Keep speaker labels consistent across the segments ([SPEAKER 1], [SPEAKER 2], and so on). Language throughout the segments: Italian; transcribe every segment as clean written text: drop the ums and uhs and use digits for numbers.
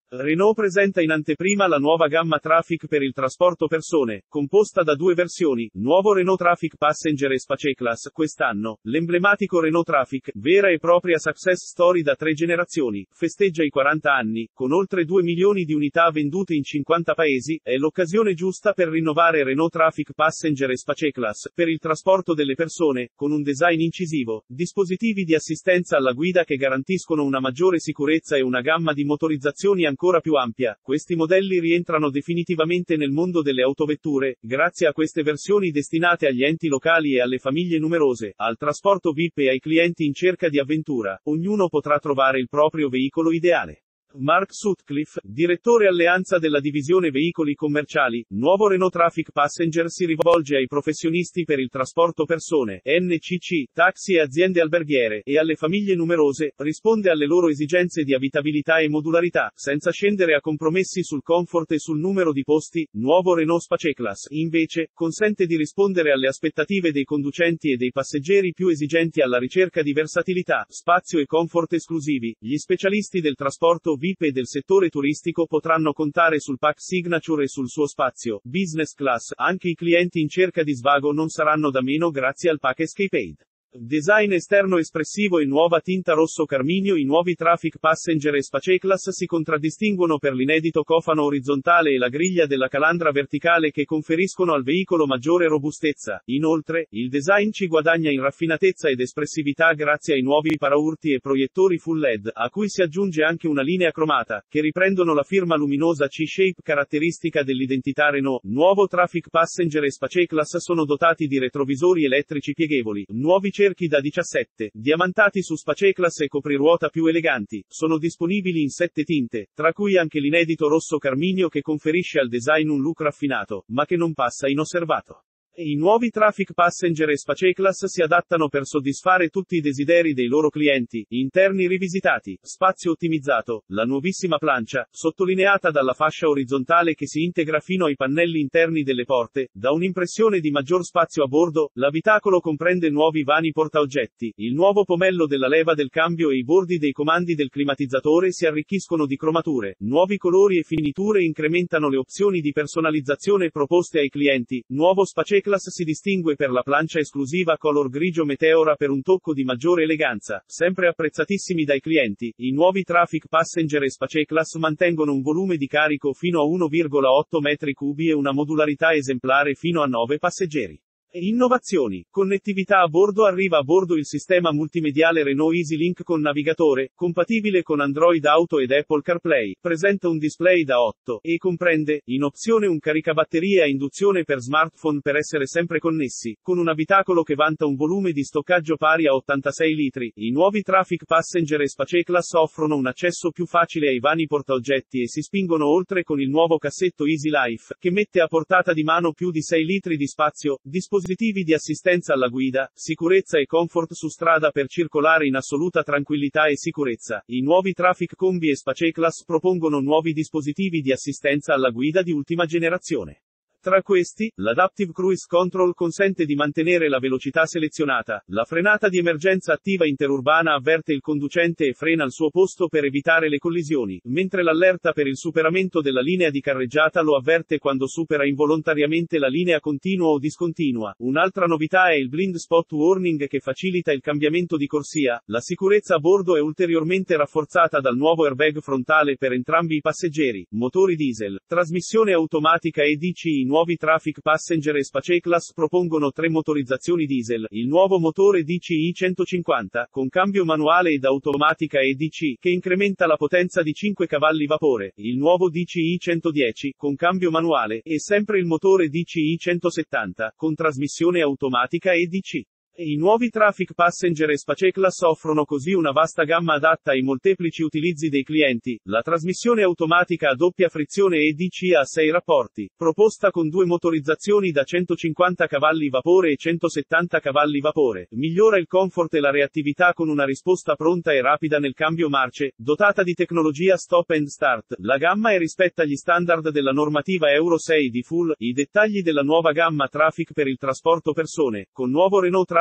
[SPEAKER 1] Renault presenta in anteprima la nuova gamma Trafic per il trasporto persone, composta da due versioni, nuovo Renault Trafic Passenger e Space Class, quest'anno. L'emblematico Renault Trafic, vera e propria success story da 3 generazioni, festeggia i 40 anni, con oltre 2 milioni di unità vendute in 50 paesi, è l'occasione giusta per rinnovare Renault Trafic Passenger e Space Class, per il trasporto delle persone, con un design incisivo, dispositivi di assistenza alla guida che garantiscono una maggiore sicurezza e una gamma di motorizzazioni ancora più ampia. Questi modelli rientrano definitivamente nel mondo delle autovetture, grazie a queste versioni destinate agli enti locali e alle famiglie numerose, al trasporto VIP e ai clienti in cerca di avventura. Ognuno potrà trovare il proprio veicolo ideale. Mark Sutcliffe, direttore alleanza della divisione veicoli commerciali, nuovo Renault Trafic Passenger si rivolge ai professionisti per il trasporto persone, NCC, taxi e aziende alberghiere, e alle famiglie numerose, risponde alle loro esigenze di abitabilità e modularità, senza scendere a compromessi sul comfort e sul numero di posti. Nuovo Renault Space Class, invece, consente di rispondere alle aspettative dei conducenti e dei passeggeri più esigenti alla ricerca di versatilità, spazio e comfort esclusivi. Gli specialisti del trasporto VIP e del settore turistico potranno contare sul pack Signature e sul suo spazio Business Class. Anche i clienti in cerca di svago non saranno da meno grazie al pack Escapade. Design esterno espressivo e nuova tinta rosso carminio. I nuovi Trafic Passenger e Space Class si contraddistinguono per l'inedito cofano orizzontale e la griglia della calandra verticale che conferiscono al veicolo maggiore robustezza. Inoltre, il design ci guadagna in raffinatezza ed espressività grazie ai nuovi paraurti e proiettori full LED, a cui si aggiunge anche una linea cromata, che riprendono la firma luminosa C-Shape caratteristica dell'identità Renault. Nuovo Trafic Passenger e Space Class sono dotati di retrovisori elettrici pieghevoli, nuovi cerchi da 17, diamantati su Space Class e copriruota più eleganti, sono disponibili in 7 tinte, tra cui anche l'inedito rosso carminio che conferisce al design un look raffinato, ma che non passa inosservato. I nuovi Trafic Passenger e Space Class si adattano per soddisfare tutti i desideri dei loro clienti. Interni rivisitati, spazio ottimizzato, la nuovissima plancia, sottolineata dalla fascia orizzontale che si integra fino ai pannelli interni delle porte, dà un'impressione di maggior spazio a bordo. L'abitacolo comprende nuovi vani portaoggetti, il nuovo pomello della leva del cambio e i bordi dei comandi del climatizzatore si arricchiscono di cromature, nuovi colori e finiture incrementano le opzioni di personalizzazione proposte ai clienti. Nuovo Space Class si distingue per la plancia esclusiva color grigio meteora per un tocco di maggiore eleganza, sempre apprezzatissimi dai clienti. I nuovi Trafic Passenger e Space Class mantengono un volume di carico fino a 1,8 metri cubi e una modularità esemplare fino a 9 passeggeri. Innovazioni. Connettività a bordo. Arriva a bordo il sistema multimediale Renault EasyLink con navigatore, compatibile con Android Auto ed Apple CarPlay, presenta un display da 8, e comprende, in opzione un caricabatterie a induzione per smartphone per essere sempre connessi, con un abitacolo che vanta un volume di stoccaggio pari a 86 litri. I nuovi Trafic Passenger e Space Class offrono un accesso più facile ai vani portaoggetti e si spingono oltre con il nuovo cassetto Easy Life, che mette a portata di mano più di 6 litri di spazio, dispositivi di assistenza alla guida, sicurezza e comfort su strada per circolare in assoluta tranquillità e sicurezza. I nuovi Trafic Combi e Space Class propongono nuovi dispositivi di assistenza alla guida di ultima generazione. Tra questi, l'Adaptive Cruise Control consente di mantenere la velocità selezionata, la frenata di emergenza attiva interurbana avverte il conducente e frena al suo posto per evitare le collisioni, mentre l'allerta per il superamento della linea di carreggiata lo avverte quando supera involontariamente la linea continua o discontinua. Un'altra novità è il Blind Spot Warning che facilita il cambiamento di corsia. La sicurezza a bordo è ulteriormente rafforzata dal nuovo airbag frontale per entrambi i passeggeri, motori diesel, trasmissione automatica EDC. I nuovi Trafic Passenger e Space Class propongono 3 motorizzazioni diesel, il nuovo motore DCI 150, con cambio manuale ed automatica EDC, che incrementa la potenza di 5 cavalli vapore, il nuovo DCI 110, con cambio manuale, e sempre il motore DCI 170, con trasmissione automatica EDC. I nuovi Trafic Passenger e Space Class offrono così una vasta gamma adatta ai molteplici utilizzi dei clienti. La trasmissione automatica a doppia frizione EDC a 6 rapporti, proposta con 2 motorizzazioni da 150 cavalli vapore e 170 cavalli vapore, migliora il comfort e la reattività con una risposta pronta e rapida nel cambio marce, dotata di tecnologia Stop and Start. La gamma è rispetta gli standard della normativa Euro 6 di Full. I dettagli della nuova gamma Trafic per il trasporto persone, con nuovo Renault Trafic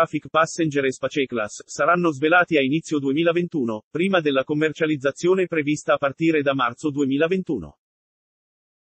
[SPEAKER 1] Traffic Passenger e SpaceClass saranno svelati a inizio 2021, prima della commercializzazione prevista a partire da marzo 2021.